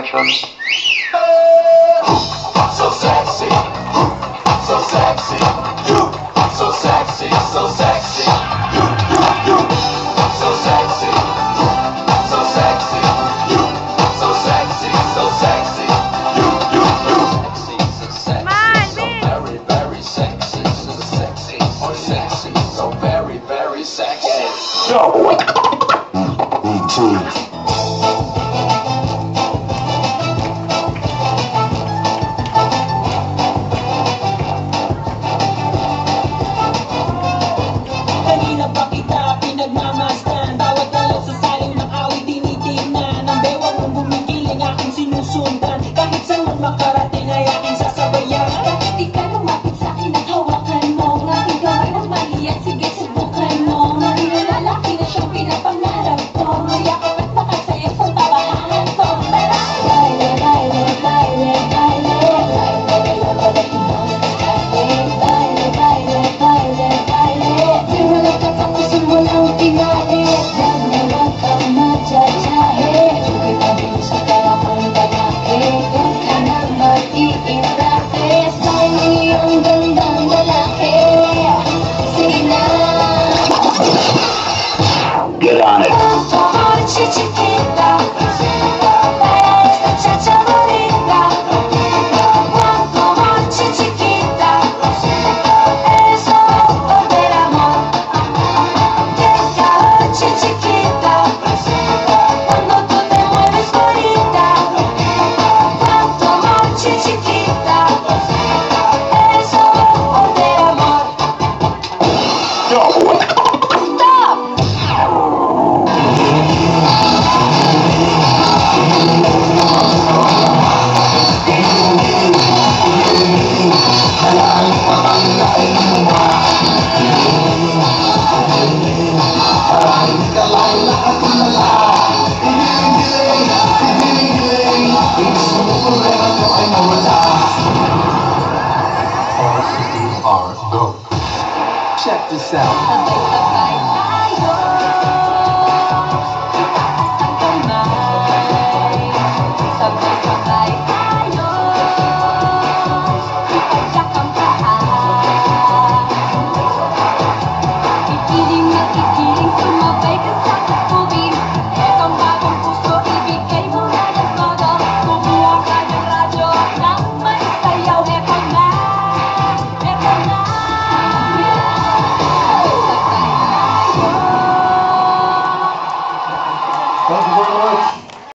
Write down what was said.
So sexy, so sexy, you, so sexy, so sexy, you, so sexy, so sexy, you, so sexy, so sexy, you, sexy, so sexy, so very, very sexy, so sexy, so sexy, so very, very sexy. Yo. Kanina pa kita pinagmamasdan, bawat galaw sa saling ng awit tinitingnan. Ang bewang mong bumigiling aking sinusundan, kahit saan man makarating ay aking sasabayan. Bakit di ka lumapit sa'kin at hawakan mo ang aking kamay ng mali at sige subukan mo. Naging ang lalaki na siyang pinapangarap ko, mayakap at makasaya sa tabahan ko. Tara! Baile, baile, baile, baile, baile, baile, baile, baile, baile. Simulat ka tapos simulang pinalit, yan na wag kang matsasahe. Sugi pa din sa karakang lalaki, huwag ka nang mag-i-practice. Dahil ang gandang lalaki, sige na. Get on it. Chiquita, esta chacha bonita. Cuanto más chiquita, eso del amor. Esta chiquita, cuando tú te mueves bonita. Cuanto más chiquita, eso del amor. Stop! Check this out.